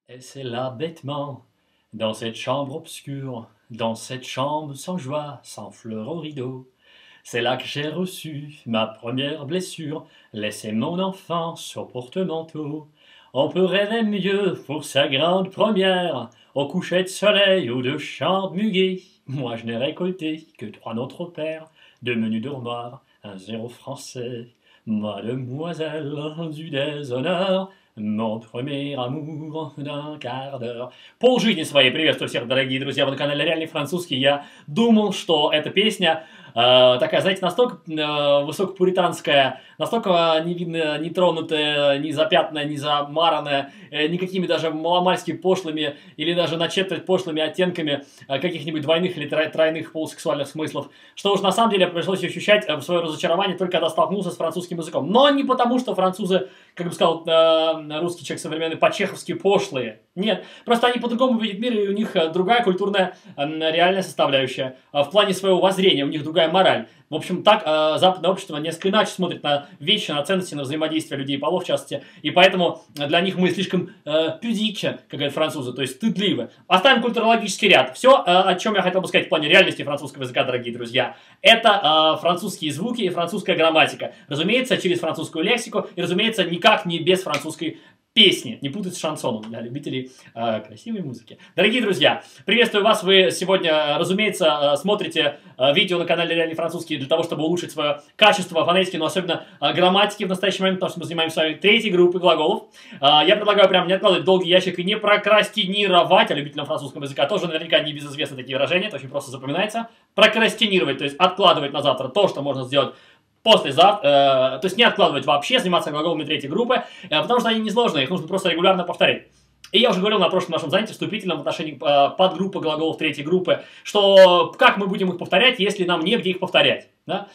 Et c'est là bêtement, dans cette chambre obscure, dans cette chambre sans joie, sans fleurs au rideau, c'est là que j'ai reçu ma première blessure, laissé mon enfance au porte-manteau. On peut rêver mieux pour sa grande première, au coucher de soleil ou de chants de muguet. Moi je n'ai récolté que 3 notre père, 2 menus dormoirs, un zéro français. Mademoiselle du déshonneur, mon premier amour d'un quart d'heure. Полжизни своей приветствую всех, дорогие друзья, вы на канале Реальный Французский. Я думал, что эта песня такая, знаете, настолько высокопуританская, настолько не видно, не тронутая, не запятнанная, не замаранная, никакими даже маломальски пошлыми или даже на четверть пошлыми оттенками каких-нибудь двойных или тройных полусексуальных смыслов, что уж на самом деле пришлось ощущать свое разочарование только когда столкнулся с французским языком. Но не потому, что французы, как бы сказал русский человек современный, по-чеховски пошлые. Нет, просто они по-другому видят мир, и у них другая культурная реальная составляющая. В плане своего воззрения у них другая мораль. В общем, так западное общество несколько иначе смотрит на вещи, на ценности, на взаимодействие людей и полов, в частности. И поэтому для них мы слишком пюдиче, как говорят французы, то есть стыдливы. Оставим культурологический ряд. Все, о чем я хотел бы сказать в плане реальности французского языка, дорогие друзья, это французские звуки и французская грамматика. Разумеется, через французскую лексику, и, разумеется, никак не без французской песни. Не путать с шансоном для любителей красивой музыки. Дорогие друзья, приветствую вас. Вы сегодня, разумеется, смотрите видео на канале Реальный Французский для того, чтобы улучшить свое качество фонетики, но особенно грамматики в настоящий момент, потому что мы занимаемся с вами третьей группой глаголов. Я предлагаю прямо не откладывать долгий ящик и не прокрастинировать, а любителям французского языка тоже наверняка не безызвестны такие выражения, это очень просто запоминается. Прокрастинировать, то есть откладывать на завтра то, что можно сделать послезавтра, то есть не откладывать вообще, заниматься глаголами третьей группы, потому что они несложные, их нужно просто регулярно повторять. И я уже говорил на прошлом нашем занятии вступительном в отношении подгруппы глаголов третьей группы, что как мы будем их повторять, если нам негде их повторять. Да?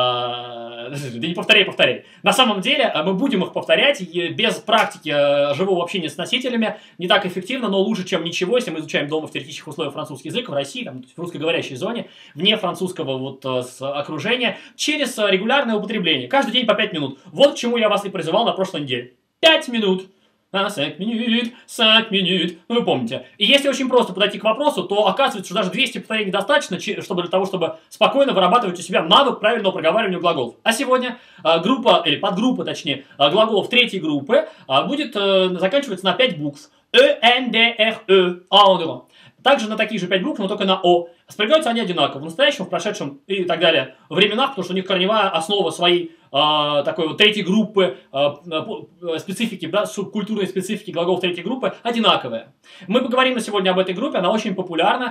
Да не повторяй. На самом деле мы будем их повторять без практики живого общения с носителями не так эффективно, но лучше, чем ничего, если мы изучаем дома в теоретических условиях французский язык в России, там, в русскоговорящей зоне, вне французского вот, окружения, через регулярное употребление. Каждый день по 5 минут. Вот к чему я вас и призывал на прошлой неделе. 5 минут. 5 минут, 5 минут, ну вы помните. И если очень просто подойти к вопросу, то оказывается, что даже 200 повторений достаточно чтобы для того, чтобы спокойно вырабатывать у себя навык правильного проговаривания глаголов. А сегодня группа, или подгруппа, точнее, глаголов третьей группы будет заканчиваться на 5 букв. N, D, R, E, endre. Также на такие же 5 букв, но только на О. Спрягаются они одинаково в настоящем, в прошедшем и так далее временах, потому что у них корневая основа своей такой вот третьей группы, специфики, да, субкультурной специфики глаголов третьей группы одинаковая. Мы поговорим на сегодня об этой группе, она очень популярна,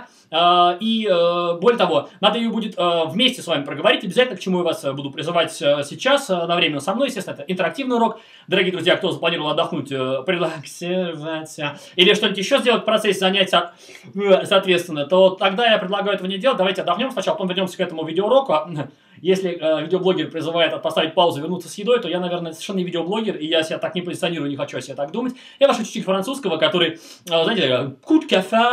и более того, надо ее будет вместе с вами проговорить, обязательно, к чему я вас буду призывать сейчас, одновременно со мной, естественно, это интерактивный урок. Дорогие друзья, кто запланировал отдохнуть, релаксироваться, или что-нибудь еще сделать в процессе занятия, соответственно, то тогда я предлагаю этого не делать, давайте отдохнем сначала, потом вернемся к этому видеоуроку. Если видеоблогер призывает поставить паузу, вернуться с едой, то я, наверное, совершенно не видеоблогер, и я себя так не позиционирую, не хочу о себе так думать. Я ваш учитель французского, который, знаете, coup de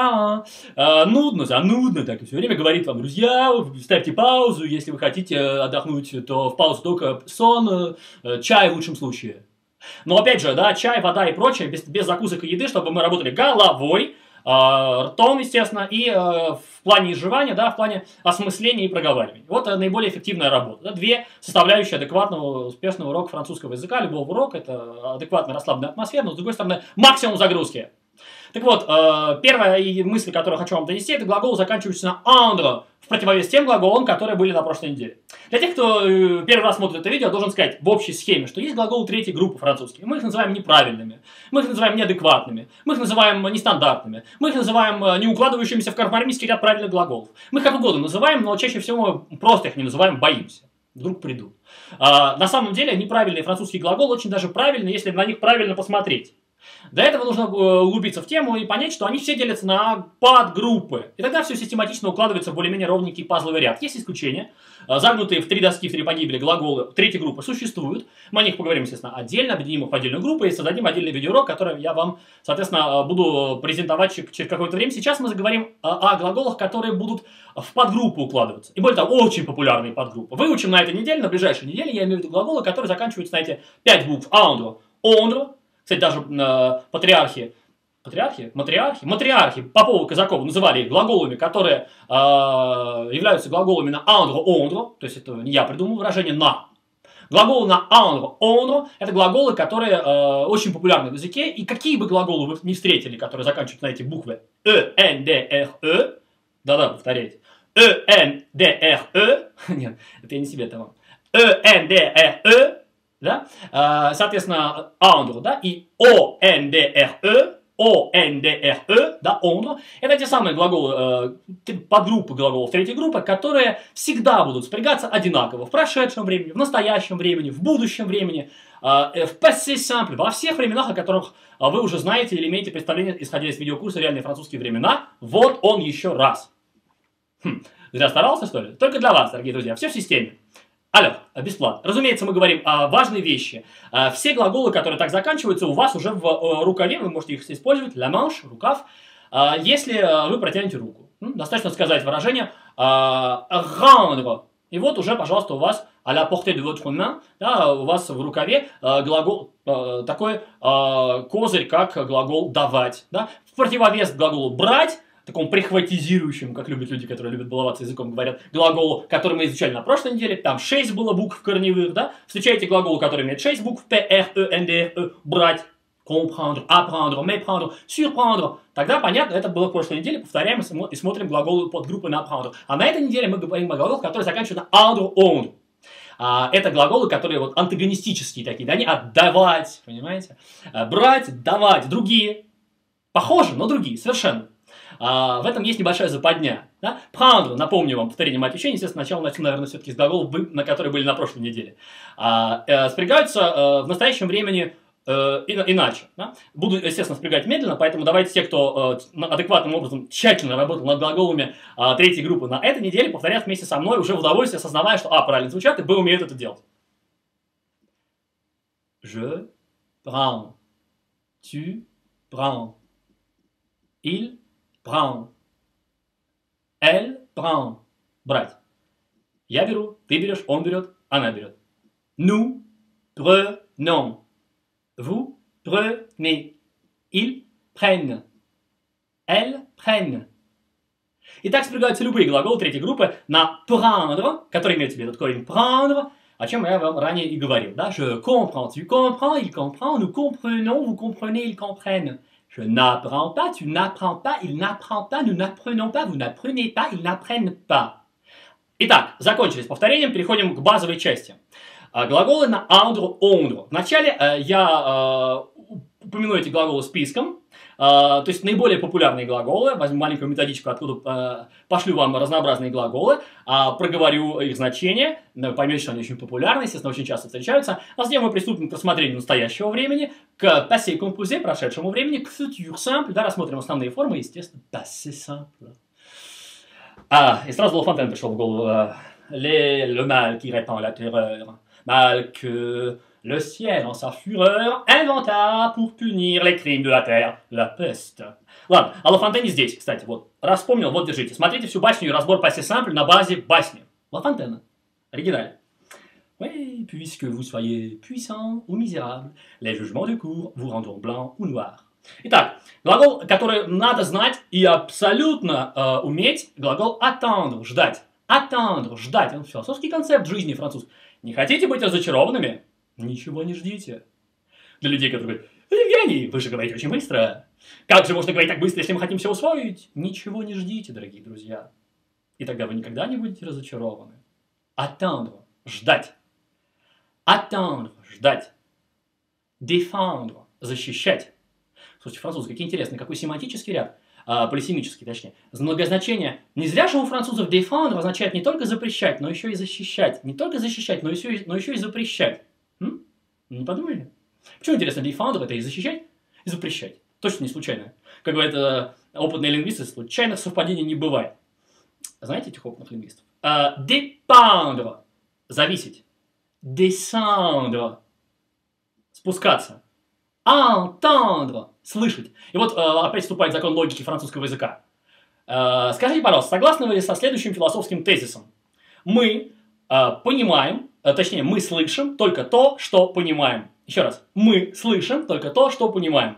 café, нудно, занудно, так и все время говорит вам: друзья, ставьте паузу, если вы хотите отдохнуть, то в паузу только сон, чай в лучшем случае. Но опять же, да, чай, вода и прочее, без закусок и еды, чтобы мы работали головой, ртом, естественно, и в плане изживания, да, в плане осмысления и проговаривания. Вот наиболее эффективная работа. Да, две составляющие адекватного, успешного урока французского языка, любого урока, это адекватная расслабленная атмосфера, но с другой стороны максимум загрузки. Так вот, первая мысль, которую хочу вам донести, это глагол, заканчивающийся на андро, в противовес тем глаголам, которые были на прошлой неделе. Для тех, кто первый раз смотрит это видео, должен сказать в общей схеме, что есть глаголы третьей группы французские. Мы их называем неправильными, мы их называем неадекватными, мы их называем нестандартными, мы их называем не укладывающимися в кармармийский ряд правильных глаголов. Мы их как угодно называем, но чаще всего мы просто их не называем, боимся. Вдруг придут. На самом деле неправильные французские глаголы очень даже правильные, если на них правильно посмотреть. Для этого нужно углубиться в тему и понять, что они все делятся на подгруппы. И тогда все систематично укладывается в более-менее ровненький пазловый ряд. Есть исключения. Загнутые в 3 доски, в 3 погибели глаголы третьей группы существуют. Мы о них поговорим, естественно, отдельно, объединим их в отдельную группу и создадим отдельный видеоурок, который я вам, соответственно, буду презентовать через какое-то время. Сейчас мы заговорим о глаголах, которые будут в подгруппу укладываться. И более того, очень популярные подгруппы. Выучим на этой неделе, на ближайшей неделе, я имею в виду глаголы, которые заканчиваются на эти 5 букв. Андро, ондро. Кстати, даже патриархи матриархи Попова, Казакова называли их глаголами, которые являются глаголами на андро, ондро, то есть это не я придумал выражение на. Глаголы на андро, ондро – это глаголы, которые очень популярны в языке, и какие бы глаголы вы не встретили, которые заканчиваются на эти буквы н, д, р, да-да, повторяйте, н, д, р, нет, это я не себе это вам, н, д, р, да, соответственно, андро, да, и о, н, д, р, о, н, д, р, да, ондро, это те самые глаголы, подгруппы глаголов третьей группы, которые всегда будут спрягаться одинаково в прошедшем времени, в настоящем времени, в будущем времени, в passé simple, во всех временах, о которых вы уже знаете или имеете представление, исходя из видеокурса «Реальные французские времена». Вот он еще раз. Зря старался, что ли? Только для вас, дорогие друзья, все в системе. Алло, бесплатно. Разумеется, мы говорим о важной вещи. Все глаголы, которые так заканчиваются, у вас уже в рукаве, вы можете их использовать, la manche, рукав, если вы протянете руку. Достаточно сказать выражение rendre. И вот уже, пожалуйста, у вас à la portée de votre main, да, у вас в рукаве глагол, такой козырь, как глагол давать. Да? В противовес глаголу брать, такому прихватизирующему, как любят люди, которые любят баловаться языком, говорят, глаголу, который мы изучали на прошлой неделе, там 6 было букв корневых, да? Встречаете глагол, который имеет 6 букв, P, R, E, N, D, R, E, брать, comprendre, apprendre, méprendre, surprendre. Тогда, понятно, это было в прошлой неделе, повторяем и смотрим глаголы подгруппы на apprendre. А на этой неделе мы говорим о глаголах, которые заканчиваются на андро, он. Это глаголы, которые вот антагонистические такие, да, не отдавать, понимаете? Брать, давать, другие, похожи, но другие, совершенно. В этом есть небольшая западня. Да? Prendre, напомню вам, повторение моего отвечания, естественно, сначала начну, наверное, все-таки с глаголов, на которые были на прошлой неделе. Спрягаются в настоящем времени иначе. Да? Буду, естественно, спрягать медленно, поэтому давайте те, кто адекватным образом тщательно работал над глаголами третьей группы на этой неделе, повторят вместе со мной уже в удовольствие, осознавая, что правильно звучат, и умеют это делать. Je prends. Tu prends. Il prend. Elle prend. Брать. Я беру, ты берешь, он берет, она берет. Nous prenons. Vous prenez. Ils prennent. Elles prennent. Итак, спрягаются любые глаголы третьей группы на prendre, который имеет в виду этот корень prendre, о чем я вам ранее и говорил. Да? Je comprends, tu comprends, il comprend, nous comprenons, vous comprenez, ils comprennent. Je n'apprends pas, tu n'apprends pas, il n'apprend pas, nous n'apprenons pas, vous n'apprenez pas, ils n'apprennent pas. Итак, закончили с повторением, переходим к базовой части. Глаголы на андро, ондро. Вначале я упомяну эти глаголы списком, то есть наиболее популярные глаголы, возьму маленькую методичку, откуда пошлю вам разнообразные глаголы, проговорю их значение, поймете, что они очень популярны, естественно, очень часто встречаются, а затем мы приступим к рассмотрению настоящего времени, к passé composé, прошедшему времени, к futur simple, да, рассмотрим основные формы, естественно, passé simple. И сразу Лафонтен пришел в голову. Le mal qui répand la terreur, mal que le ciel en sa fureur inventa pour punir les crimes de la terre, la peste. Ладно, а Лафонтене здесь, кстати, вот, распомнил, вот, держите. Смотрите всю басню и разбор passé simple на базе басни. Лафонтена, оригинально. Oui, puisque vous soyez puissant ou misérable, les jugements de cour vous rendront blanc ou noir. Итак, глагол, который надо знать и абсолютно уметь, глагол attendre, ждать. Attendre, ждать. Это философский концепт жизни французский. Не хотите быть разочарованными? Ничего не ждите. Для людей, которые говорят, Евгений, вы же говорите очень быстро. Как же можно говорить так быстро, если мы хотим все усвоить? Ничего не ждите, дорогие друзья. И тогда вы никогда не будете разочарованы. Attendre, ждать. Attendre, ждать. Défendre, защищать. Слушайте, французы, какие интересные, какой семантический ряд, полисемический, точнее. Многозначение. Не зря же у французов défendre означает не только запрещать, но еще и защищать. Не только защищать, но еще и запрещать. Не подумали? Почему интересно, défendre это и защищать, и запрещать? Точно не случайно. Как говорят опытные лингвисты, случайных совпадений не бывает. Знаете этих опытных лингвистов? Dépendre – зависеть. Descendre – спускаться. Entendre – слышать. И вот опять вступает закон логики французского языка. Скажите, пожалуйста, согласны вы со следующим философским тезисом? Мы понимаем, точнее, мы слышим только то, что понимаем. Еще раз. Мы слышим только то, что понимаем.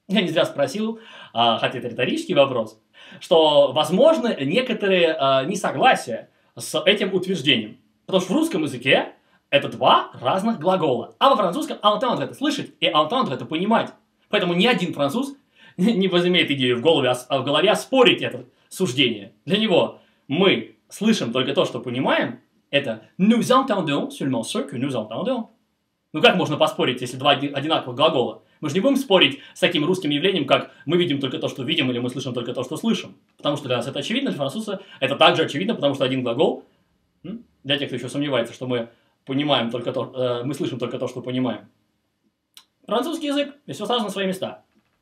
Я не зря спросил, хотя это риторический вопрос, что возможно некоторые несогласия с этим утверждением. Потому что в русском языке это два разных глагола. А во французском entendre это слышать и entendre это понимать. Поэтому ни один француз не возымеет идею в голове оспорить это суждение. Для него мы слышим только то, что понимаем, это nous entendons seulement ce que nous entendons. Ну как можно поспорить, если два одинаковых глагола? Мы же не будем спорить с таким русским явлением, как мы видим только то, что видим, или мы слышим только то, что слышим. Потому что для нас это очевидно, для француза это также очевидно, потому что один глагол, для тех, кто еще сомневается, что мы понимаем только то, мы слышим только то, что понимаем. Французский язык, и все сразу на свои места.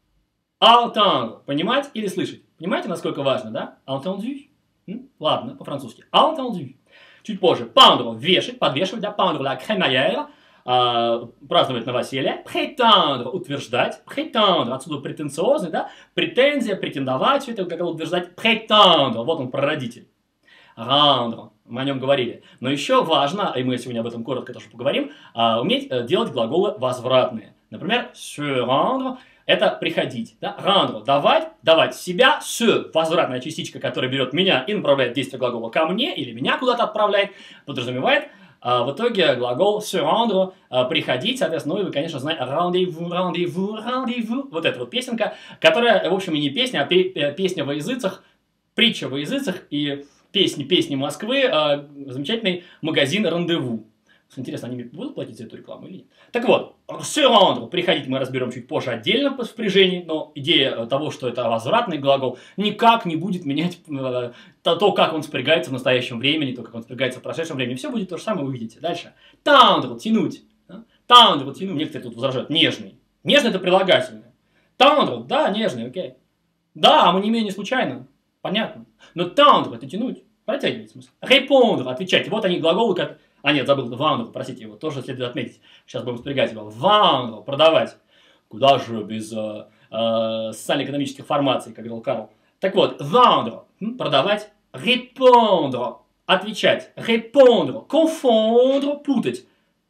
Entendre, понимать или слышать. Понимаете, насколько важно, да? Entendu? Ладно, по-французски. Entendu. Чуть позже. Pendre, вешать, подвешивать, да? Pendre la crémaillère, праздновать новоселье. Prétendre, утверждать. Prétendre, отсюда претенциозный, да? Претензия, претендовать, все это как утверждать. Prétendre, вот он, прародитель. Rendre, мы о нем говорили. Но еще важно, и мы сегодня об этом коротко тоже поговорим, уметь делать глаголы возвратные. Например, se rendre – это приходить. Да? Rendre – давать себя, se – возвратная частичка, которая берет меня и направляет действие глагола ко мне, или меня куда-то отправляет, подразумевает в итоге глагол se rendre – приходить, соответственно, ну и вы, конечно, знаете rendez-vous, rendez-vous, rendez-vous. Вот эта вот песенка, которая, в общем, и не песня, а песня во языцах, притча во языцах и песни Москвы, замечательный магазин «Рандеву». Интересно, они мне будут платить за эту рекламу или нет? Так вот, se rendre, приходить мы разберем чуть позже отдельно по спряжении, но идея того, что это возвратный глагол, никак не будет менять то, как он спрягается в настоящем времени, то, как он спрягается в прошедшем времени. Все будет то же самое, вы увидите. Дальше. Tendre, тянуть. Tendre, тянуть. Некоторые тут возражают. Нежный. Нежный – это прилагательное. Tendre, да, нежный, окей. Да, мы не имеем не случайно. Понятно. Но tendre – это тянуть. Протягивать смысл. Répondre – отвечать. Вот они глаголы, как... нет, забыл, vendre, простите, его тоже следует отметить. Сейчас будем спрягать его. Vendre – продавать. Куда же без социально-экономических формаций, как говорил Карл. Так вот, vendre – продавать. Répondre – отвечать. Répondre – confondre – путать.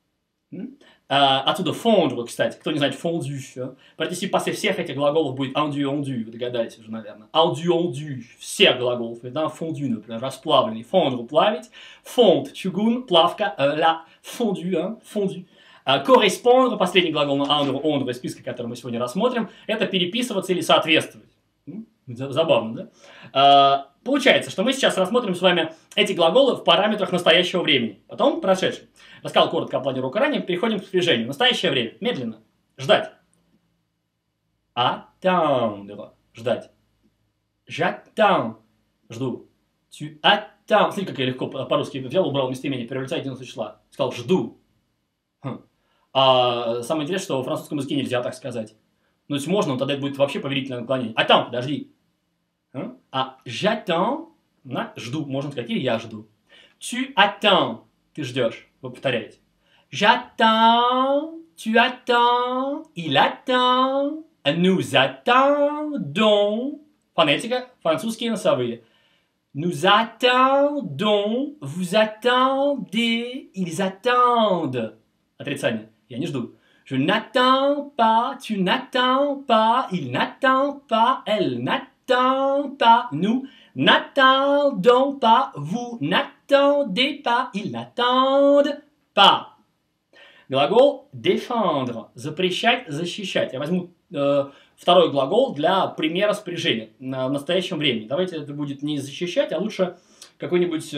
Отсюда fondre, кстати. Кто не знает, fondu. Партисип пассе всех этих глаголов будет endu, ondu. Вы догадались уже, наверное. Endu, ondu. Всех глаголов. Fondu, например, расплавленный. Fondre, плавить. Fond, чугун, плавка. La fondu, fondu. Correspondre, последний глагол на ondre из списка, который мы сегодня рассмотрим, это переписываться или соответствовать. Забавно, да? Получается, что мы сейчас рассмотрим с вами эти глаголы в параметрах настоящего времени. Потом прошедший. Рассказал коротко о плане урока ранее, переходим к спряжению. Настоящее время. Медленно. Ждать. Attendre. Ждать. J'attends. Жду. Tu attends. Смотри, как я легко по-русски взял, убрал местоимение, первое лица единого числа. Сказал жду. Самое интересное, что во французском языке нельзя так сказать. Ну, если можно, тогда это будет вообще повелительное наклонение. Attends, подожди. J'attends, жду, можно сказать, или я жду. Tu attends, ты ждешь. Вы повторяете. J'attends, tu attends, il attend, nous attendons. Фонетика, французские носовые. Nous attendons, vous attendez, ils attendent. Отрицание. Я не жду. Je n'attends pas, tu n'attends pas, il n'attend pas, elle n'attend pas, nous n'attendons pas, vous n'attendez pas, ils n'attendent pas. Глагол défendre, запрещать, защищать. Я возьму второй глагол для примера спряжения в настоящем времени. Давайте это будет не защищать, а лучше какой-нибудь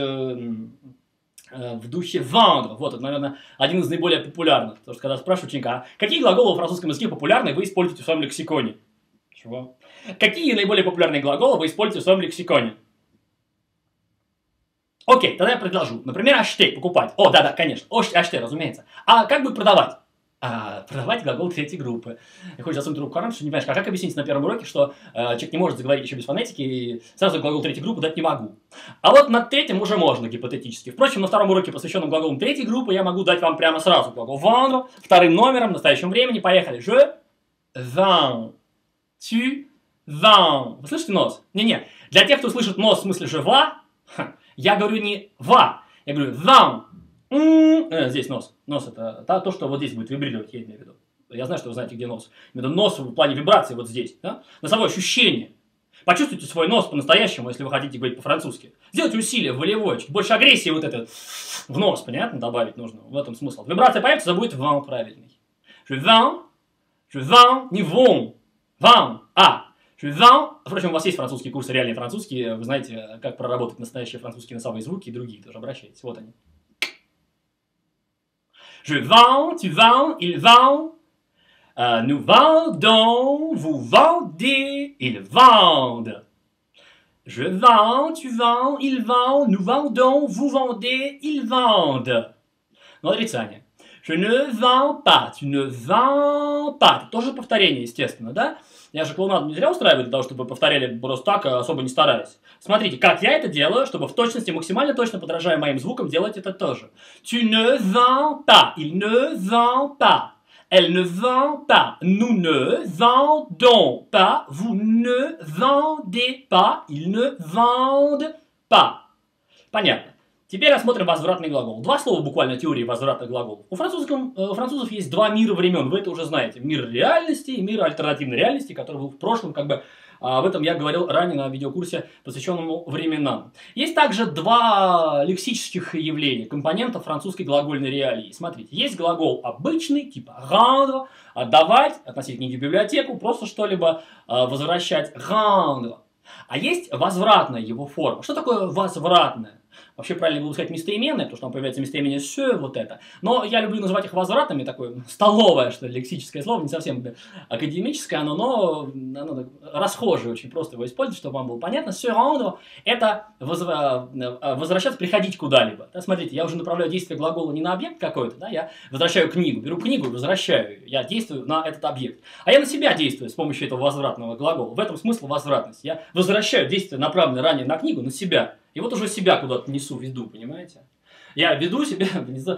в духе vendre. Вот это, наверное, один из наиболее популярных. Потому что когда спрашивают ученика, какие глаголы во французском языке популярны, вы используете в своем лексиконе? Чего? Какие наиболее популярные глаголы вы используете в своем лексиконе? Окей, тогда я предложу. Например, acheter, покупать. О, да, конечно. Acheter, разумеется. А как бы продавать? Продавать глагол третьей группы. И хочешь засунуть руку в карман, что не понимаешь, как объяснить на первом уроке, что человек не может заговорить еще без фонетики, и сразу глагол третьей группы дать не могу. А вот на третьем уже можно, гипотетически. Впрочем, на втором уроке, посвященном глаголам третьей группы, я могу дать вам прямо сразу глагол vendre, вторым номером, в настоящем времени. Поехали. Je vends. Tu vends. Вы слышите нос? Не-не. Для тех, кто слышит нос в смысле je va, я говорю не va, я говорю vend. Здесь нос. Нос это то, что вот здесь будет вибрировать, я имею в виду. Я знаю, что вы знаете, где нос. Именно нос в плане вибрации вот здесь. Да? Носовое ощущение. Почувствуйте свой нос по-настоящему, если вы хотите говорить по-французски. Сделайте усилие волевое, чуть больше агрессии вот это в нос, понятно, добавить нужно. В этом смысл. Вибрация появится, будет вам правильный. Je vends, не вон, ван, а. Je vends. Впрочем, у вас есть французские курсы, реальные французские. Вы знаете, как проработать настоящие французские носовые звуки и другие тоже. Обращайтесь. Вот они. Je vends, tu vends, il vend. Nous vendons, vous vendez, ils vendent. Je vends, tu vends, il vend, nous vendons, vous vendez, ils vendent. Но отрицание. Je ne vends pas, tu ne vends pas. Это тоже повторение, естественно, да? Я же клоунаду не зря устраиваю для того, чтобы вы повторяли просто так, особо не стараясь. Смотрите, как я это делаю, чтобы в точности, максимально точно подражая моим звукам, делать это тоже. Tu ne vends pas, il ne vend pas. Elle ne vend pas, nous ne vendons pas, vous ne vendez pas, ils ne vendent pas. Понятно. Теперь рассмотрим возвратный глагол. Два слова буквально теории возвратных глаголов. У французов есть два мира времен, вы это уже знаете. Мир реальности и мир альтернативной реальности, который был в прошлом, об этом я говорил ранее на видеокурсе, посвященному временам. Есть также два лексических явления, компонента французской глагольной реалии. Смотрите, есть глагол обычный, типа rendre, отдавать, относить книги в библиотеку, просто что-либо возвращать, rendre. А есть возвратная его форма. Что такое возвратная? Вообще правильно было сказать местоименное, потому что там появляется местоимение «се», вот это. Но я люблю называть их возвратными, такое столовое, что ли, лексическое слово, не совсем академическое, но оно расхожее, очень просто его использовать, чтобы вам было понятно. «Se rendre» – это возвращаться, приходить куда-либо. Да, смотрите, я уже направляю действие глагола не на объект какой-то, да, я возвращаю книгу, беру книгу и возвращаю ее, я действую на этот объект. А я на себя действую с помощью этого возвратного глагола. В этом смысл возвратности. Я возвращаю действие, направленное ранее на книгу, на себя. И вот уже себя куда-то несу, веду, понимаете? Я веду себя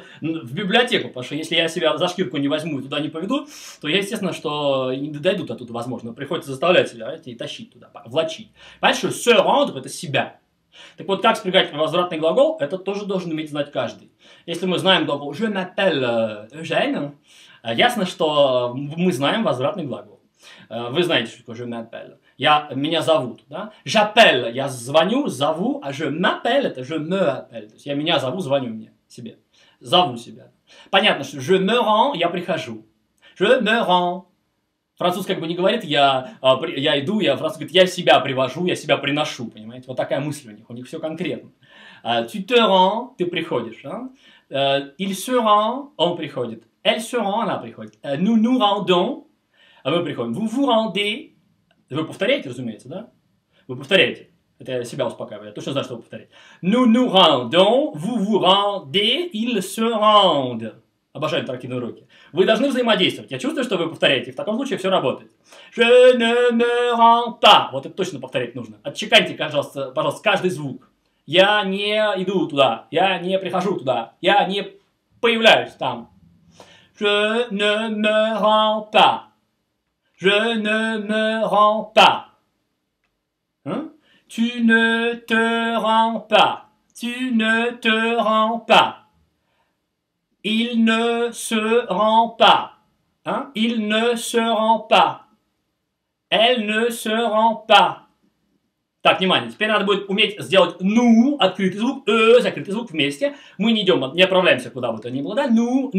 в библиотеку, потому что если я себя за шкирку не возьму и туда не поведу, то я, естественно, что не дойду оттуда, возможно. Приходится заставлять себя, и тащить туда, влачить. Понимаете, что se rendre – это себя. Так вот, как спрягать возвратный глагол, это тоже должен уметь знать каждый. Если мы знаем глагол «je m'appelle Eugène», ясно, что мы знаем возвратный глагол. Вы знаете, что такое «je m'appelle». Меня зовут, да? J'appelle, я звоню, зову, а je m'appelle, это je me appelle. То есть я меня зову, звоню мне, себе. Зову себя. Понятно, что je me rends, я прихожу. Je me rends. Француз как бы не говорит, я иду, француз говорит, я себя привожу, я себя приношу, понимаете? Вот такая мысль у них все конкретно. Tu te rends, ты приходишь. Il se rend, он приходит. Elle se rend, она приходит. Nous nous rendons, мы приходим. Vous vous rendez. Вы повторяете, разумеется, да? Вы повторяете. Это я себя успокаиваю, я точно знаю, что вы повторяете. Nous nous rendons, vous vous rendez, ils se rendent. Обожаю интерактивные уроки. Вы должны взаимодействовать. Я чувствую, что вы повторяете. В таком случае все работает. Je ne me rends pas. Вот это точно повторять нужно. Отчеканьте, пожалуйста, каждый звук. Я не иду туда. Я не прихожу туда. Я не появляюсь там. Je ne me rends pas. Je ne me rends pas. Hein? Tu ne te rends pas. Tu ne te rends pas. Il ne se rend pas. Hein? Il ne se rend pas. Elle ne se rend pas. Так, внимание, теперь надо будет уметь сделать «ну», открытый звук, закрытый звук вместе. Мы не идем, не отправляемся куда бы то ни было, да? «Nous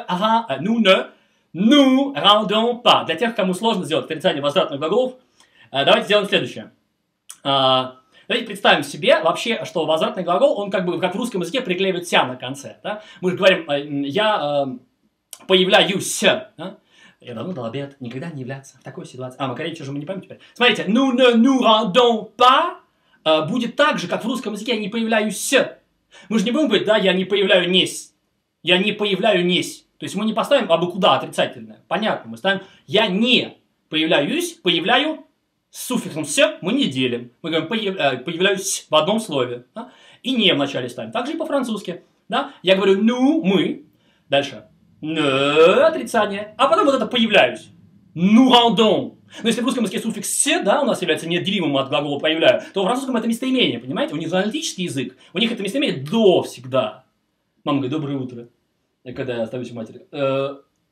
ne rendons pas». Для тех, кому сложно сделать отрицание возвратных глаголов, давайте сделаем следующее. Давайте представим себе вообще, что возвратный глагол, он как в русском языке приклеивает «ся» на конце. Да? Мы же говорим «я появляюсь». Да? Я давно дал обед, никогда не являться в такой ситуации. Макаревич уже мы не помним теперь. Смотрите, «nous ne nous rendons pas» будет так же, как в русском языке «я не появляюсь». Мы же не будем говорить, да, «я не появляю несь». «Я не появляю несь». То есть мы не поставим абы куда отрицательное. Понятно, мы ставим «я не появляюсь», «появляю». С суффиксом «с» мы не делим. Мы говорим «появляюсь» в одном слове. Да? И «не» в начале ставим. Так же и по-французски. Да? Я говорю «ну», «мы». Дальше «не» отрицание. А потом вот это «появляюсь». «Nous rendons». Но если в русском языке суффикс «с», да, у нас является неотделимым от глагола «появляю», то в французском это местоимение, понимаете? У них аналитический язык. У них это местоимение «до» всегда. Мама говорит «доброе утро». Когда я остаюсь у матери.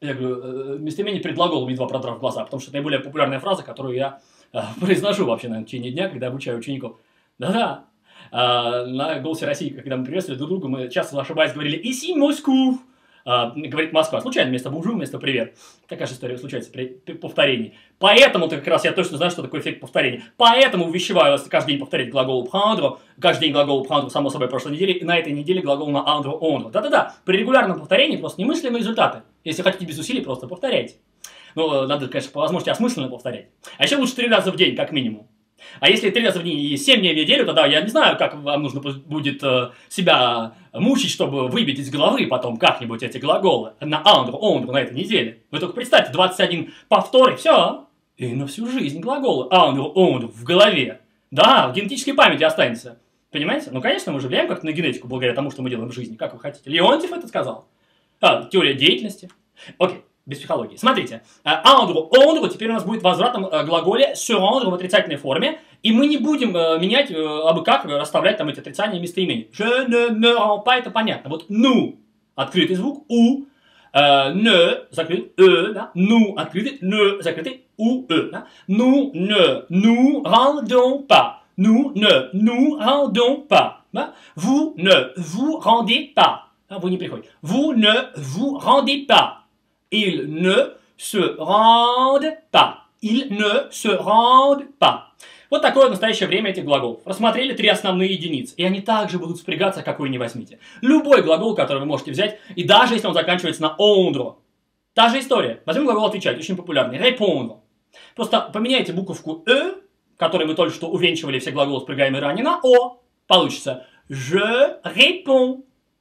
Я говорю, местоимение перед глаголом, едва продрав глаза, потому что это наиболее популярная фраза, которую я произношу вообще, наверное, в течение дня, когда обучаю учеников. Да-да. На «Голосе России», когда мы приветствовали друг друга, мы часто, ошибаясь, говорили «Иси Москву». Говорит Москва. Случайно вместо «бонжур», вместо «привет». Такая же история случается при повторении. Поэтому-то как раз я точно знаю, что такое эффект повторения. Поэтому увещеваю вас каждый день повторить глагол «prendre», каждый день глагол «prendre», само собой, прошлой неделе, и на этой неделе глагол на «andre», «ondre». Да-да-да, при регулярном повторении просто немыслимые результаты. Если хотите без усилий, просто повторяйте. Ну, надо, конечно, по возможности осмысленно повторять. А еще лучше 3 раза в день, как минимум. А если 3 раза в день и 7 дней в неделю, тогда я не знаю, как вам нужно будет себя мучить, чтобы выбить из головы потом как-нибудь эти глаголы на «andre», «ondre» на этой неделе. Вы только представьте, 21 повтор и все. И на всю жизнь глаголы «andre», «ondre» в голове. Да, в генетической памяти останется. Понимаете? Ну, конечно, мы же влияем как-то на генетику благодаря тому, что мы делаем в жизни. Как вы хотите? Леонтьев это сказал. Теория деятельности. Окей. Без психологии. Смотрите, «andre», «ondre» теперь у нас будет возвратом глаголе «se rendre» в отрицательной форме, и мы не будем менять, абы как, расставлять там эти отрицания местоимений. «Je ne me rends pas» это понятно. Вот «nous» открытый звук, «у», «ne» закрытый, да? «nous» открытый, «ne» закрытый, «у», да? «Nous ne nous rendons pas». «Nous ne nous rendons pas». Да? «Vous ne vous rendez pas». Да? Вы не приходите. «Vous ne vous rendez pas». Ils ne se rendent pas. Ils ne se rendent pas. Вот такое настоящее время этих глаголов. Рассмотрели 3 основные единицы. И они также будут спрягаться, какой ни возьмите. Любой глагол, который вы можете взять, и даже если он заканчивается на «ondre». Та же история. Возьмем глагол «отвечать», очень популярный. «Répondre». Просто поменяйте буковку «e», которой мы только что увенчивали все глаголы, спрягаемые ранее, на «o». Получится «je réponds».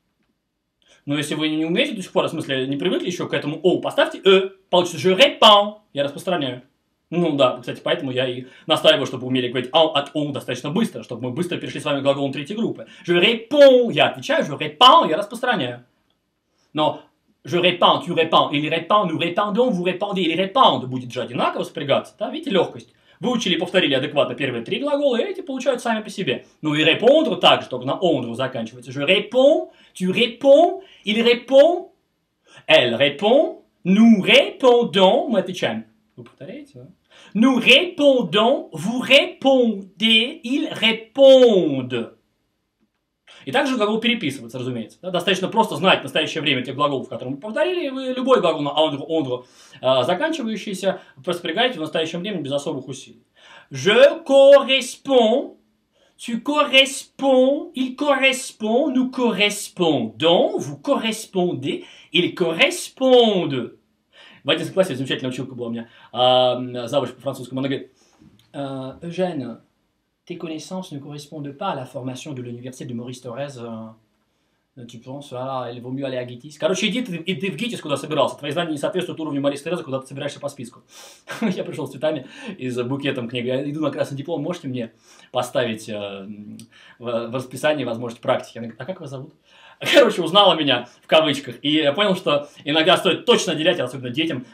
Но если вы не умеете до сих пор, в смысле, не привыкли еще к этому «о», поставьте «э», получится «je répands», я распространяю. Ну да, кстати, поэтому я и настаиваю, чтобы вы умели говорить «en» от «on» достаточно быстро, чтобы мы быстро перешли с вами к глаголам третьей группы. «Je réponds», я отвечаю, «je répands», я распространяю. Но «je répands», «tu répands», «il répand», «nous répandons», «vous répandez», «il répand» будет же одинаково спрягаться, да, видите, легкость. Выучили и повторили адекватно первые 3 глагола, и эти получают сами по себе. Ну и répondre также, только на «ondre» заканчивается. «Je réponds», «tu réponds», «il répond», «elle répond», «nous répondons», мы отвечаем. Вы повторяете, да? «Nous répondons», «vous répondez», «ils répondent». И также глагол переписывается, разумеется. Да? Достаточно просто знать в настоящее время тех глаголов, которые мы повторили, и вы любой глагол на «ondre», «ondre» заканчивающийся проспрягаете в настоящем времени без особых усилий. «Je correspond», «tu corresponds», «il correspond», «nous correspondons», «vous correspondez», «ils correspondent». В 11 классе замечательная училка была у меня, завуч по французскому, она говорит: «Eugène, tes connaissances ne correspondent pas à la formation de l'université de Maurice Thorez. Tu penses, il vaut mieux aller à ГИТИС». Короче, иди ты в ГИТИС, куда собирался. Твои знания не соответствуют уровню Мариса Тереза, куда ты собираешься по списку. Я пришел с цветами и с букетом книг. Я иду на красный диплом, можете мне поставить в расписание возможность практики? Она говорит: «А как вас зовут?» Короче, узнала меня, в кавычках, и я понял, что иногда стоит точно отделять, особенно детям,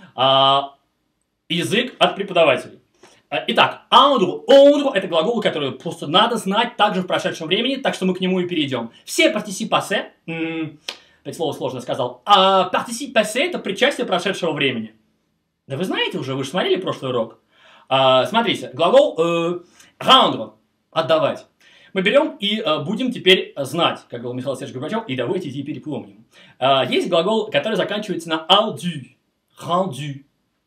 язык от преподавателей. Итак, «andre», «ondre» — это глаголы, которые просто надо знать также в прошедшем времени, так что мы к нему и перейдем. Все participe passé, опять слово сложно сказал, participe passé — это причастие прошедшего времени. Да вы знаете уже, вы же смотрели прошлый урок. Смотрите, глагол «rendre» — «отдавать». Мы берем и будем теперь знать, как говорил Михаил Сергеевич Горбачев, и давайте теперь помним. Есть глагол, который заканчивается на «rendu», «rendu».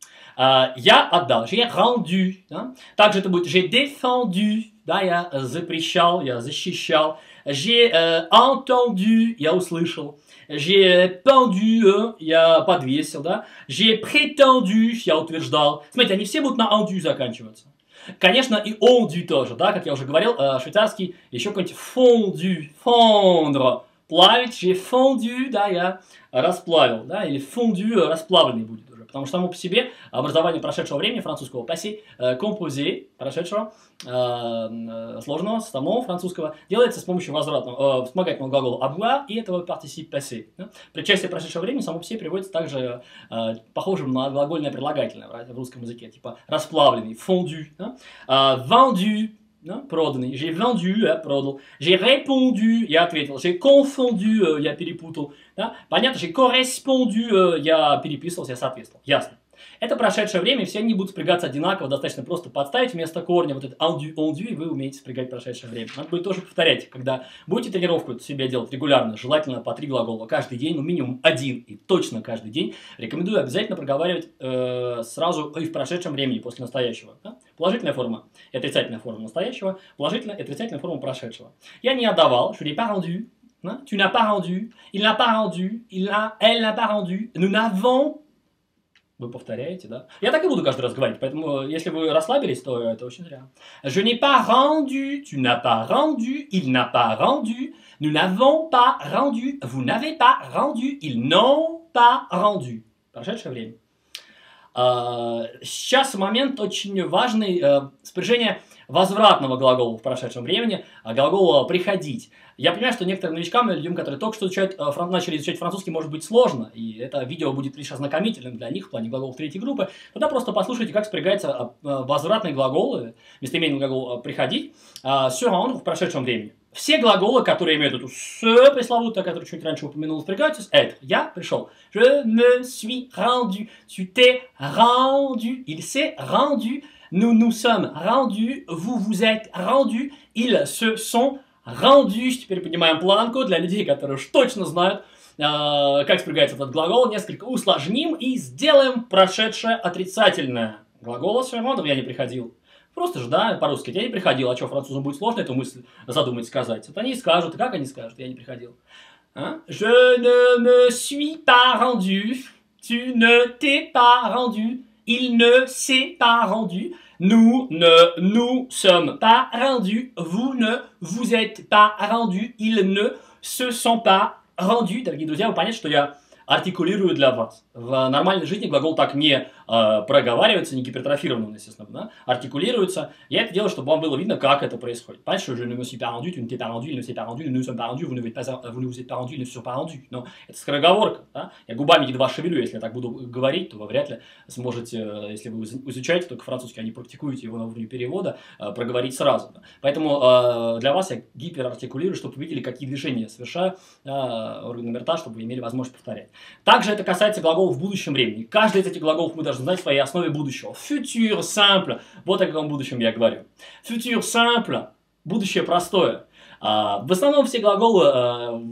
Я отдал, j'ai rendu. Да? Также это будет j'ai défendu, да, я запрещал, я защищал. J'ai entendu, я услышал. J'ai pendu, я подвесил, да. J'ai prétendu, я утверждал. Смотрите, они все будут на «endu» заканчиваться. Конечно, и «ondu» тоже, да, как я уже говорил, швейцарский, еще какой-нибудь «fondu», «fondre», плавить, j'ai fondu, да, я расплавил, да, или «fondu» расплавленный будет уже, потому что само по себе образование прошедшего времени французского passé, composé, прошедшего, сложного, самого французского, делается с помощью возвратного, вспомогательного глагола avoir и этого participe passé. Да? Причастие прошедшего времени само по себе приводится также похожим на глагольное прилагательное в русском языке, типа расплавленный, fondu, да? Vendu, проданный. J'ai vendu, я продал. J'ai répondu, я ответил. J'ai confondu, я перепутал. Да? Понятно, j'ai correspondu, я переписывался, я соответствовал. Ясно. Это прошедшее время, все они будут спрягаться одинаково, достаточно просто подставить вместо корня вот это ondu, и вы умеете спрягать прошедшее время. Надо будет тоже повторять, когда будете тренировку себе делать регулярно, желательно по 3 глагола каждый день, ну минимум 1, и точно каждый день, рекомендую обязательно проговаривать сразу и в прошедшем времени, после настоящего. Да? Положительная форма и отрицательная форма настоящего, положительная и отрицательная форма прошедшего. Я не отдавал, je n'ai pas rendu, tu n'as pas rendu, il n'a pas rendu, elle n'a pas rendu, nous n'avons. Вы повторяете, да? Я так и буду каждый раз говорить, поэтому если вы расслабились, то это очень зря. Je n'ai pas rendu, tu n'as pas rendu, il n'a pas rendu, nous n'avons pas rendu, vous n'avez pas rendu, ils n'ont pas rendu. Прошедшее время. Сейчас момент очень важный, спряжение возвратного глагола в прошедшем времени, глагола «приходить». Я понимаю, что некоторым новичкам и людям, которые только что начали изучать французский, может быть сложно, и это видео будет лишь ознакомительным для них в плане глаголов третьей группы. Тогда просто послушайте, как спрягаются возвратные глаголы, местоименный глагол «приходить», se rendre в прошедшем времени. Все глаголы, которые имеют эту «se» пресловутую, которую чуть раньше упомянул, спрягаются с «être». Я пришел. Je me suis rendu. Tu t'es rendu. Il s'est rendu. Nous nous sommes rendus. Vous vous êtes rendus. Ils se sont rendus. Теперь поднимаем планку для людей, которые уж точно знают, как спрягается этот глагол. Несколько усложним и сделаем прошедшее отрицательное. Глагол se rendre я не приходил. Просто же, да, по-русски. Я не приходил, а что, французам будет сложно эту мысль задумать, сказать? Вот они и скажут, и как они скажут, я не приходил. Je ne me suis pas rendu, tu ne t'es pas rendu, il ne s'est pas rendu, nous ne nous sommes pas rendus, vous ne vous êtes pas rendus, ils ne se sont pas rendus. Дорогие друзья, вы понятно, что я артикулирую для вас. В нормальной жизни глагол так не проговаривается, не гипертрофированно, естественно, да? Артикулируется. Я это делаю, чтобы вам было видно, как это происходит. Понятно, что je ne me suis pas rendu, tu ne t'es pas rendu, il ne s'est pas rendu, nous ne sommes pas rendus, vous ne vous êtes pas rendu, ils ne se sont pas rendus. Но это скороговорка. Да? Я губами едва шевелю, если я так буду говорить, то вы вряд ли сможете, если вы изучаете только французский, а не практикуете его на уровне перевода, проговорить сразу. Да? Поэтому для вас я гиперартикулирую, чтобы вы видели, какие движения совершаю органами рта, чтобы вы имели возможность повторять. Также это касается глаголов в будущем времени. Каждый из этих глаголов мы должны знать в своей основе будущего. Futur simple. Вот о каком будущем я говорю. Futur simple. Будущее простое. В основном все глаголы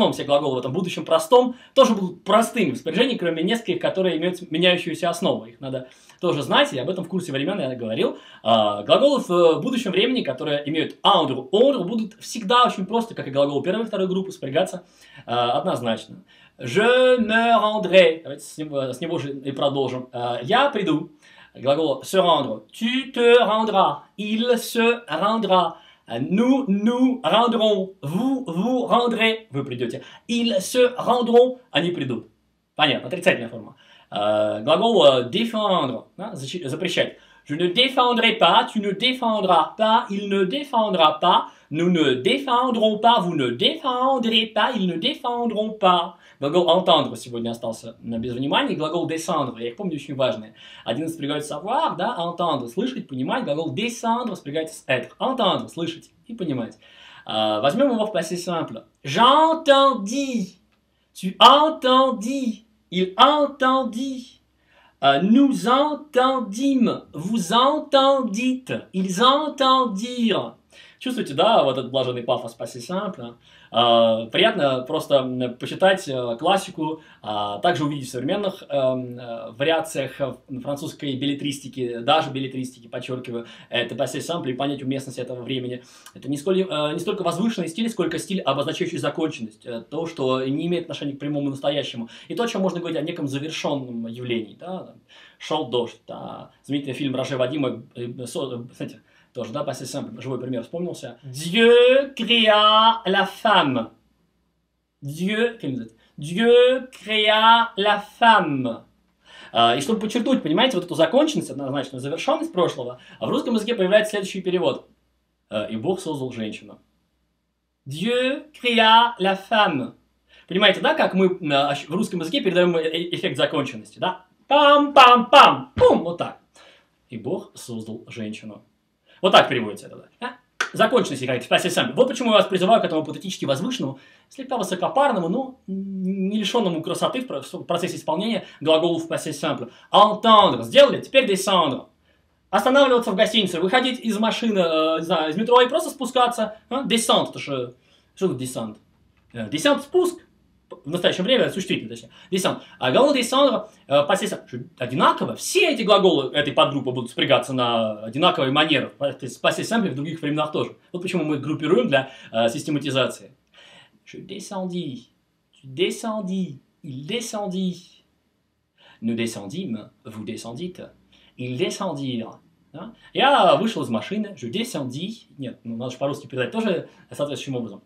в этом будущем простом тоже будут простыми в спряжении, кроме нескольких, которые имеют меняющуюся основу. Их надо тоже знать, и об этом в курсе времен я говорил. Глаголы в будущем времени, которые имеют андр, ондр, будут всегда очень просто, как и глаголы первой и второй группы, спрягаться однозначно. Je me rendrai. Давайте с него же и продолжим. Я приду. Глагол se rendre. Tu te rendras. Il se rendra. Nous nous rendrons. Vous vous rendrez. Вы придете. Ils se rendront. Они придут. Понятно. Отрицательная форма. Глагол défendre. Запрещать. Je ne défendrai pas, tu ne défendras pas, il ne défendra pas, nous ne défendrons pas, vous ne défendrez pas, ils ne défendront pas. Глагол entendre сегодня остался без внимания, глагол descendre, я их помню, очень важные. Один спрягается savoir, да, entendre, слышать, понимать, глагол descendre спрягается с être, entendre, слышать и понимать. Возьмем его в passé simple. J'entendis, tu entendis, il entendit. Nous entendîmes, vous entendîtes, ils entendirent. Чувствуете, да, вот этот блаженный пафос passé simple? Приятно просто почитать классику, также увидеть в современных вариациях французской беллетристики, даже беллетристики, подчеркиваю, это passé simple и понять уместность этого времени. Это не столько возвышенный стиль, сколько стиль, обозначающий законченность, то, что не имеет отношения к прямому настоящему, и то, о чем можно говорить о неком завершенном явлении. Да? Шел дождь, да? Знаменитый фильм Роже Вадима, знаете, тоже, да, passé simple, живой пример вспомнился. Dieu créa la femme. Dieu créa la femme. И чтобы подчеркнуть, понимаете, вот эту законченность, однозначную завершенность прошлого, в русском языке появляется следующий перевод. И Бог создал женщину. Dieu créa la femme. Понимаете, да, как мы в русском языке передаем эффект законченности, да? Пам-пам-пам, пум, вот так. И Бог создал женщину. Вот так переводится это, да? законченность играет в passé simple. Вот почему я вас призываю к этому патетически возвышенному, слегка высокопарному, но не лишенному красоты в процессе исполнения глаголу в passé simple. Entendre. Сделали? Теперь descendre. Останавливаться в гостинице, выходить из машины, не знаю, из метро и просто спускаться. Descente, это что это descente? Descente, спуск. В настоящем времени существительное, точнее. Descendre. А глагол descendre, passé simple. Одинаково. Все эти глаголы этой подгруппы будут спрягаться на одинаковой манере. Passé simple в других временах тоже. Вот почему мы группируем для систематизации. Je descendis. Tu descendis. Il descendit. Nous descendîmes. Vous descendîtes. Ils descendirent. Да? Я вышел из машины. Je descendis. Нет, ну, надо же по-русски передать тоже соответствующим образом.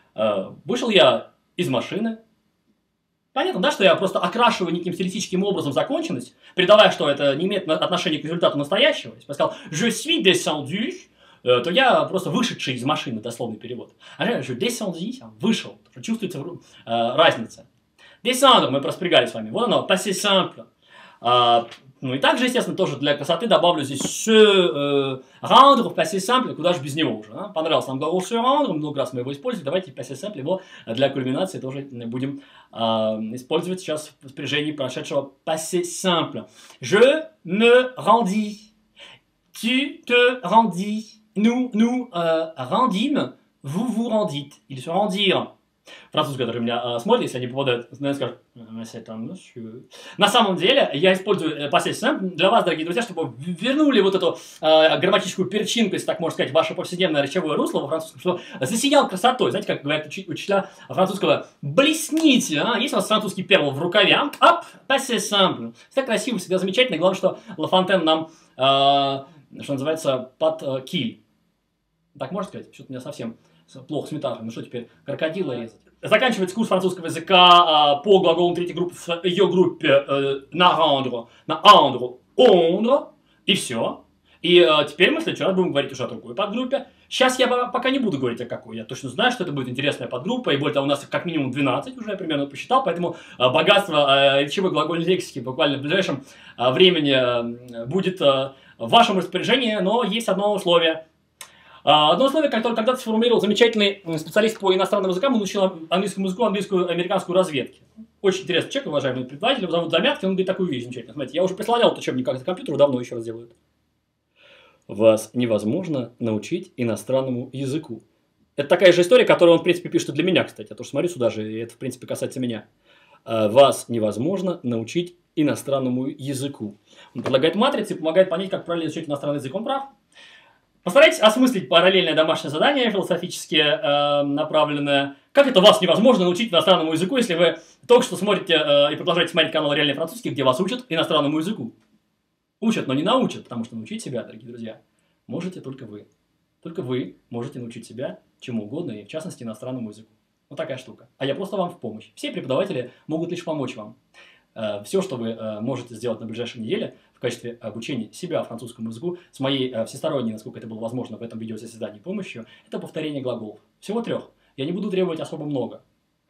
Вышел я из машины. Понятно, да, что я просто окрашиваю неким стилистическим образом законченность, передавая, что это не имеет отношения к результату настоящего. Если бы я сказал «je suis descendu», то я просто вышедший из машины, дословный перевод. А je descendis, вышел, чувствуется разница. Descendre мы проспрягали с вами. Вот оно, passé simple. Ну и также, естественно, тоже для красоты добавлю здесь se rendre в passé simple, куда же без него уже. А? Понравился нам глагол se rendre, много раз мы его используем, давайте в passé simple его для кульминации тоже будем использовать сейчас в спряжении прошедшего passé simple. Je me rendis, tu te rendis, nous rendîmes, vous vous rendîtes, ils se rendirent. Французские, которые меня смотрят, если они попадают, наверное, скажут, на самом деле, я использую passé simple для вас, дорогие друзья, чтобы вернули вот эту грамматическую перчинку, если так можно сказать, в ваше повседневное речевое русло во французском, что засиял красотой. Знаете, как говорят учителя французского, блесните, есть у нас французский перл в рукаве, ап, passé simple. Всегда красиво, всегда замечательно, главное, что Ла Фонтен нам, что называется, под киль. Так можно сказать? Что-то меня совсем... плохо с метафорой, ну что теперь, крокодила резать. Заканчивается курс французского языка по глаголам третьей группы в ее группе на rendre, ondre, и все. И теперь мы в следующий раз будем говорить уже о другой подгруппе. Сейчас я пока не буду говорить о какой, я точно знаю, что это будет интересная подгруппа, и более того, у нас как минимум 12 уже я примерно посчитал, поэтому богатство речевой глагольной лексики буквально в ближайшем времени будет в вашем распоряжении, но есть одно условие. Одно условие, которое когда-то сформулировал замечательный специалист по иностранным языкам, он учил английскому языку, английскую, американскую разведки. Очень интересный человек, уважаемый преподаватель, его зовут Замятки, он говорит такую вещь замечательно. Смотрите, я уже прислонял этот учебник как за компьютер, давно еще раз делают. Вас невозможно научить иностранному языку. Это такая же история, которую он, в принципе, пишет и для меня, кстати. Я тоже смотрю сюда же, и это, в принципе, касается меня. Вас невозможно научить иностранному языку. Он предлагает матрицы и помогает понять, как правильно изучать иностранный язык. Он прав. Постарайтесь осмыслить параллельное домашнее задание, философически направленное. Как это вас невозможно научить иностранному языку, если вы только что смотрите и продолжаете смотреть канал «Реальный французский», где вас учат иностранному языку? Учат, но не научат, потому что научить себя, дорогие друзья, можете только вы. Только вы можете научить себя чему угодно, и в частности иностранному языку. Вот такая штука. А я просто вам в помощь. Все преподаватели могут лишь помочь вам. Все, что вы можете сделать на ближайшей неделе в качестве обучения себя французскому языку с моей всесторонней, насколько это было возможно в этом видеосоздании помощью, это повторение глаголов. Всего 3. Я не буду требовать особо много.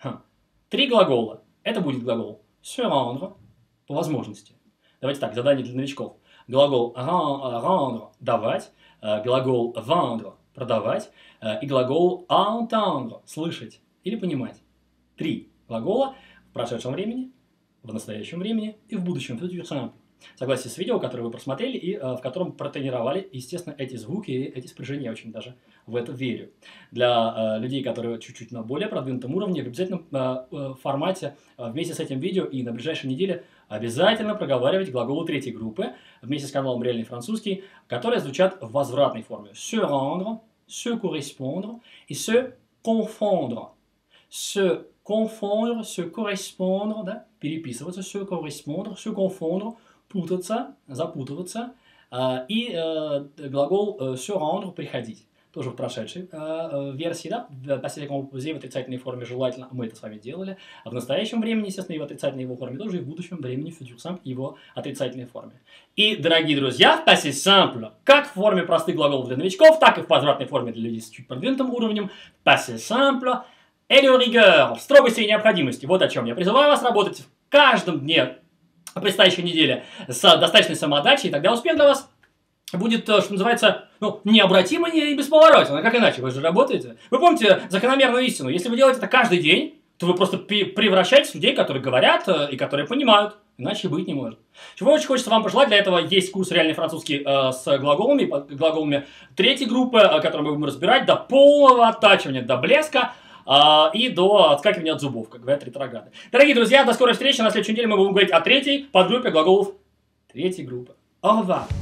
3 глагола. Это будет глагол se rendre по возможности. Давайте так, задание для новичков. Глагол rendre – давать, глагол vendre – продавать, и глагол entendre – слышать или понимать. 3 глагола в прошедшем времени, в настоящем времени и в будущем. Futur simple. Согласен с видео, которое вы просмотрели и в котором протренировали, естественно, эти звуки и эти спряжения. Я очень даже в это верю. Для людей, которые чуть-чуть на более продвинутом уровне, в обязательном формате вместе с этим видео и на ближайшей неделе обязательно проговаривать глаголы третьей группы вместе с каналом «Реальный французский», которые звучат в возвратной форме. Se rendre, se correspondre и se confondre. Se confondre, se correspondre, да, переписываться, se correspondre, se confondre, путаться, запутываться, и глагол se rendre, приходить. Тоже в прошедшей версии, да, в passé composé в отрицательной форме желательно, мы это с вами делали, а в настоящем времени, естественно, и в отрицательной его форме тоже, и в будущем времени futur simple его отрицательной форме. И, дорогие друзья, в passé simple, как в форме простых глаголов для новичков, так и в возвратной форме для людей с чуть продвинутым уровнем, passé simple, et de rigueur, в строгости и необходимости. Вот о чем я призываю вас работать в каждом дне предстоящей неделе с достаточной самоотдачей, и тогда успех для вас будет, что называется, Ну, необратимо и бесповоротно, как иначе, вы же работаете. Вы помните закономерную истину, если вы делаете это каждый день, то вы просто превращаетесь в людей, которые говорят и которые понимают. Иначе быть не может. Чего очень хочется вам пожелать, для этого есть курс «Реальный французский» с глаголами третьей группы, который мы будем разбирать до полного оттачивания, до блеска и до отскакивания от зубов, как говорят ретрограды. Дорогие друзья, до скорой встречи. На следующей неделе мы будем говорить о третьей подгруппе глаголов третьей группы. Au revoir!